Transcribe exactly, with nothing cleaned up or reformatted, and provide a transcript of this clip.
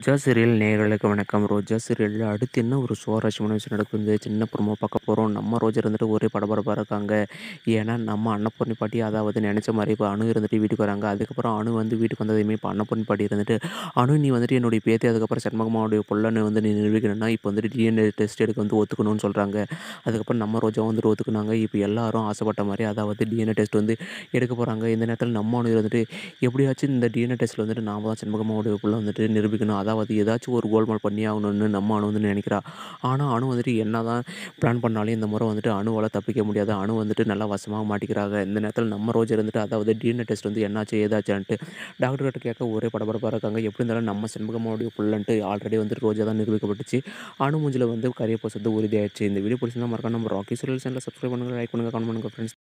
ரோஜா serial நேயர்களுக்கு வணக்கம். ரோஜா சீரியல்ல அடுத்து என்ன ஒரு சுவாரஸ்யமான விஷயம் நடக்குது. சின்ன ப்ரோமோ பார்க்க போறோம். நம்ம ரோஜா இருந்துட்டு ஒரே படபடப்பா இருக்காங்க. ஏன்னா, நம்ம அன்னபூர்ணி பாட்டி அதாவது நெனச்ச மாரி இப்ப அனு இருந்துட்டு வீட்டுக்கு வராங்க. அதுக்கப்புறம் அனு வந்து வீட்டுக்கு வந்ததுமே இப்ப அன்னபூர்ணி பாட்டி இருந்துட்டு, "அனு நீ வந்துட்டு என்னுடைய பேத்தி, அதுக்கப்புறம் சண்முகம்மாவுடைய புள்ளன்னு வந்து நீ நிரூபிக்கணும்னா, இப்ப வந்துட்டு டிஎன்ஏ டெஸ்ட் எடுக்க வந்து ஒத்துக்கணும்னு" சொல்றாங்க. அதுக்கப்புறம் நம்ம ரோஜாவும் வந்துட்டு ஒத்துக்குனாங்க. இப்ப எல்லாரும் ஆசைப்பட்ட மாரி அதாவது டிஎன்ஏ டெஸ்ட் வந்து எடுக்க போறாங்க. இந்த நேரத்தில நம்ம அனு இருந்துட்டு, "எப்படியாச்சும் இந்த டிஎன்ஏ டெஸ்ட்ல வந்துட்டு நாம தான் சண்முகம்மாவுடைய புள்ள வந்துட்டு நிரூபிக்கணும். அதாவது ஏதாச்சும் ஒரு கோல்மால் பண்ணியே ஆகணும்னு நம்ம அணு வந்து நினைக்கிறா. ஆனா, அணு வந்துட்டு என்னதான் பிளான் பண்ணாலும் இந்த முறை வந்துட்டு அணுவால தப்பிக்க முடியாது. அணு வந்துட்டு நல்லா வசமா மாட்டிக்கிறாங்க. இந்த நேரத்தில நம்ம ரோஜா இருந்துட்டு அதாவது டிஎன்ஏ டெஸ்ட் வந்து என்னாச்சு ஏதாச்சான்ட்டு டாக்டர் கிட்ட கேட்க ஒரே படபடப்பா இருக்காங்க. எப்படி இருந்தாலும் நம்ம சண்முகம்மாவுடைய புள்ளன்ட்டு ஆல்ரெடி வந்துட்டு ரோஜா தான் நிரூபிக்கப்பட்டுச்சு. அணு மூஞ்சில வந்து கரிய பூசுறது உறுதியாயிருச்சு. இந்த வீடியோ பிடிச்சிருந்தா மறக்காம நம்ம ராக்கி சீரியல் சேனல சப்ஸ்கிரைப் பண்ணுங்க, லைக் பண்ணுங்க, கமெண்ட் பண்ணுங்க ஃப்ரெண்ட்ஸ்.